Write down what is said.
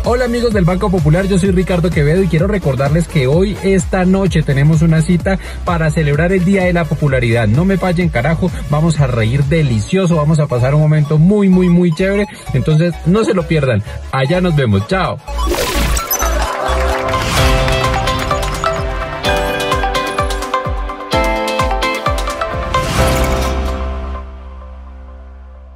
Hola amigos del Banco Popular, yo soy Ricardo Quevedo y quiero recordarles que hoy, esta noche, tenemos una cita para celebrar el Día de la Popularidad. No me fallen, carajo, vamos a reír delicioso, vamos a pasar un momento muy chévere, entonces no se lo pierdan. Allá nos vemos, chao.